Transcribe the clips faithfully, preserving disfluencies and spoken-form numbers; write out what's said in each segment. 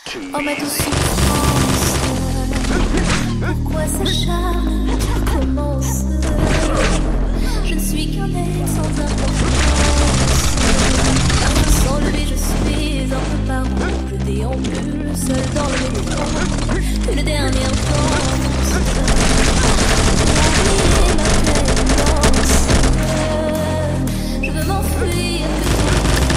Oh ma douce souffrance, pourquoi s'acharne, commence? Je ne suis qu'un être sans importance. Sans lever je suis un peu parent. Je déambule seul dans le métro. Une dernière danse. La vie est ma pleine danse. Je veux m'enfuir de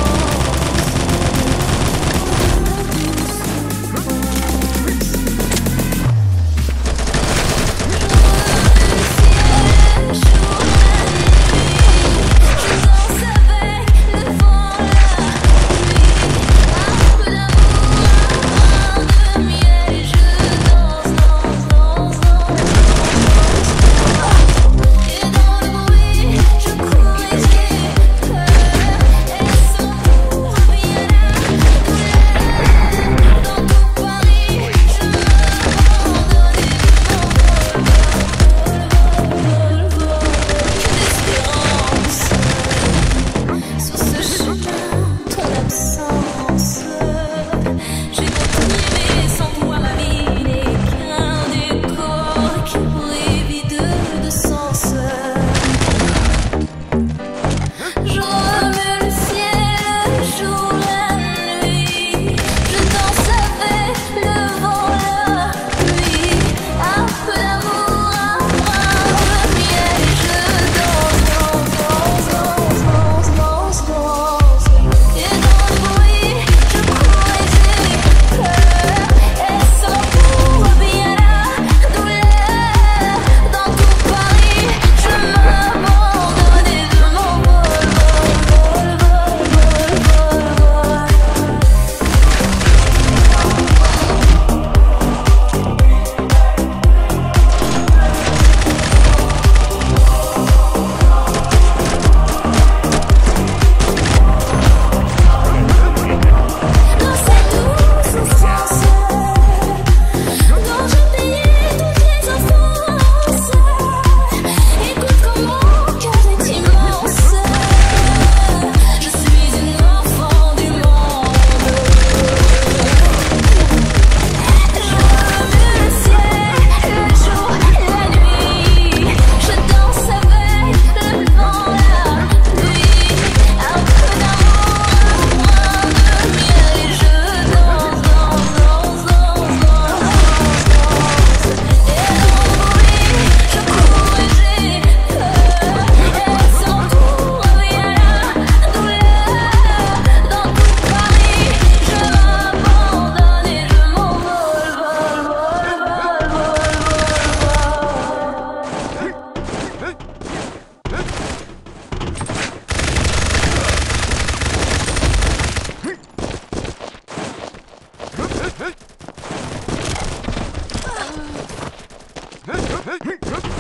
Hey!